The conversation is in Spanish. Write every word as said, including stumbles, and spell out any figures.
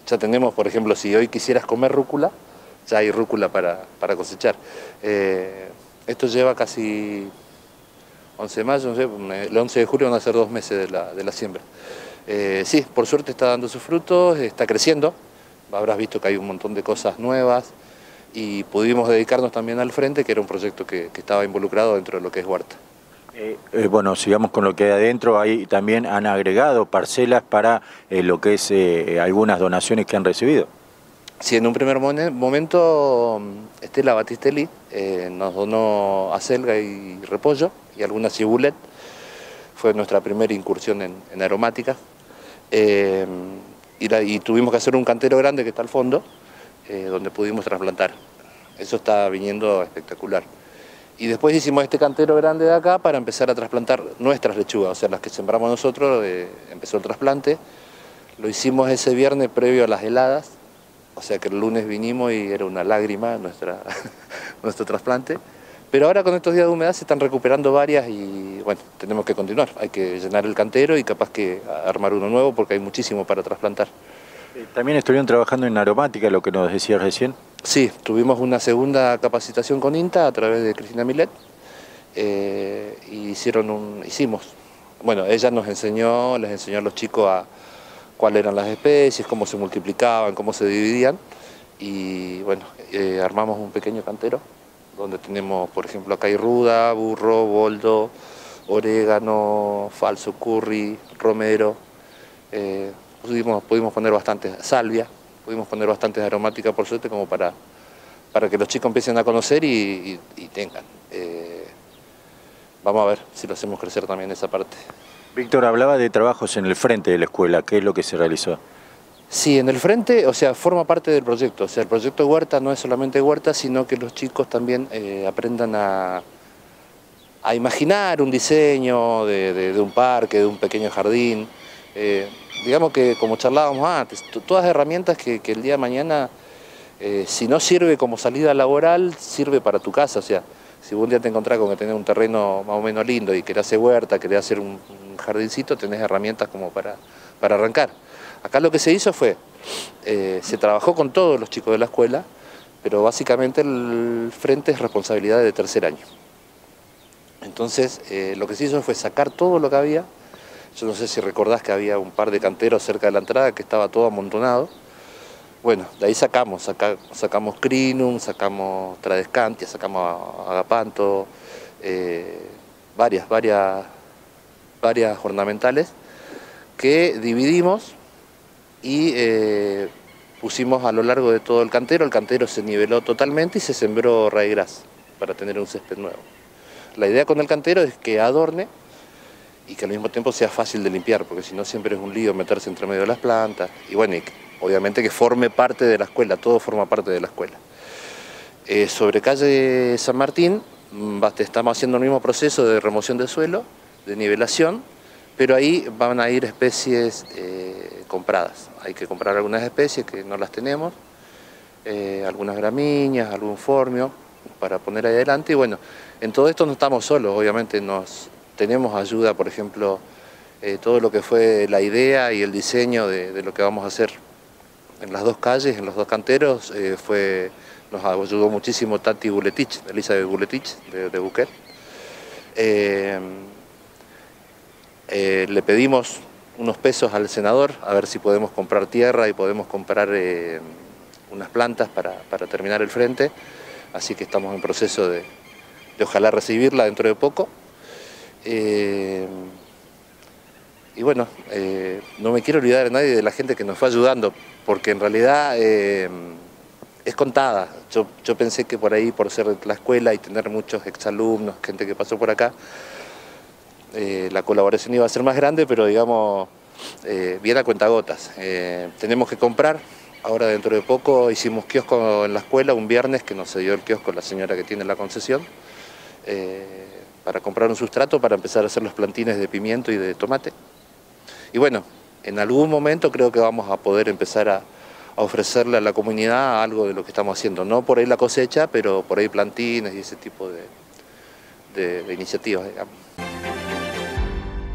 Ya tenemos, por ejemplo, si hoy quisieras comer rúcula, ya hay rúcula para, para cosechar. Eh, esto lleva casi once de mayo, no sé, el once de julio van a ser dos meses de la, de la siembra. Eh, sí, por suerte está dando sus frutos, está creciendo, habrás visto que hay un montón de cosas nuevas y pudimos dedicarnos también al frente, que era un proyecto que, que estaba involucrado dentro de lo que es huerta. Eh, eh, bueno, sigamos con lo que hay adentro. Ahí también han agregado parcelas para eh, lo que es eh, algunas donaciones que han recibido. Sí, en un primer momento Estela Batistelli eh, nos donó acelga y repollo y algunas cibulet. Fue nuestra primera incursión en, en aromática. Eh, y, la, y tuvimos que hacer un cantero grande que está al fondo, eh, donde pudimos trasplantar. Eso está viniendo espectacular. Y después hicimos este cantero grande de acá para empezar a trasplantar nuestras lechugas, o sea, las que sembramos nosotros, eh, empezó el trasplante. Lo hicimos ese viernes previo a las heladas, o sea que el lunes vinimos y era una lágrima nuestra, nuestro trasplante. Pero ahora con estos días de humedad se están recuperando varias y bueno, tenemos que continuar. Hay que llenar el cantero y capaz que armar uno nuevo porque hay muchísimo para trasplantar. También estuvieron trabajando en aromática, lo que nos decías recién. Sí, tuvimos una segunda capacitación con INTA a través de Cristina Milet eh, y hicieron un, hicimos, bueno, ella nos enseñó, les enseñó a los chicos a cuáles eran las especies, cómo se multiplicaban, cómo se dividían y bueno, eh, armamos un pequeño cantero donde tenemos, por ejemplo, acá hay ruda, burro, boldo, orégano, falso curry, romero, eh, pudimos, pudimos poner bastante salvia, pudimos poner bastantes aromáticas por suerte como para, para que los chicos empiecen a conocer y, y, y tengan. Eh, vamos a ver si lo hacemos crecer también esa parte. Víctor, hablaba de trabajos en el frente de la escuela, ¿qué es lo que se realizó? Sí, en el frente, o sea, forma parte del proyecto. O sea, el proyecto Huerta no es solamente Huerta, sino que los chicos también eh, aprendan a, a imaginar un diseño de, de, de un parque, de un pequeño jardín. Eh, digamos que, como charlábamos antes, todas herramientas que, que el día de mañana, eh, si no sirve como salida laboral, sirve para tu casa. O sea, si un día te encontrás con que tenés un terreno más o menos lindo y querés hacer huerta, querés hacer un, un jardincito, tenés herramientas como para, para arrancar. Acá lo que se hizo fue, eh, se trabajó con todos los chicos de la escuela, pero básicamente el frente es responsabilidad de tercer año. Entonces, eh, lo que se hizo fue sacar todo lo que había. Yo no sé si recordás que había un par de canteros cerca de la entrada que estaba todo amontonado. Bueno, de ahí sacamos, saca, sacamos Crinum, sacamos Tradescantia, sacamos Agapanto, eh, varias, varias, varias ornamentales que dividimos y eh, pusimos a lo largo de todo el cantero. El cantero se niveló totalmente y se sembró raigras para tener un césped nuevo. La idea con el cantero es que adorne y que al mismo tiempo sea fácil de limpiar, porque si no siempre es un lío meterse entre medio de las plantas. Y bueno, y obviamente que forme parte de la escuela, todo forma parte de la escuela. Eh, sobre calle San Martín, estamos haciendo el mismo proceso de remoción de suelo, de nivelación, pero ahí van a ir especies eh, compradas. Hay que comprar algunas especies que no las tenemos, eh, algunas gramíneas, algún formio, para poner ahí adelante. Y bueno, en todo esto no estamos solos, obviamente nos tenemos ayuda, por ejemplo, eh, todo lo que fue la idea y el diseño de, de lo que vamos a hacer en las dos calles, en los dos canteros, eh, fue, nos ayudó muchísimo Tati Buletich, Elizabeth Buletich, de, de Buquet. Eh, Eh, le pedimos unos pesos al senador a ver si podemos comprar tierra y podemos comprar eh, unas plantas para, para terminar el frente, así que estamos en proceso de, de ojalá recibirla dentro de poco. Eh, y bueno, eh, no me quiero olvidar de nadie de la gente que nos fue ayudando, porque en realidad eh, es contada. Yo, yo pensé que por ahí, por ser la escuela y tener muchos exalumnos, gente que pasó por acá, Eh, la colaboración iba a ser más grande, pero digamos, eh, bien a cuentagotas. Eh, tenemos que comprar, ahora dentro de poco hicimos kiosco en la escuela, un viernes que nos cedió el kiosco la señora que tiene la concesión, eh, para comprar un sustrato para empezar a hacer los plantines de pimiento y de tomate. Y bueno, en algún momento creo que vamos a poder empezar a, a ofrecerle a la comunidad algo de lo que estamos haciendo, no por ahí la cosecha, pero por ahí plantines y ese tipo de, de, de iniciativas, digamos.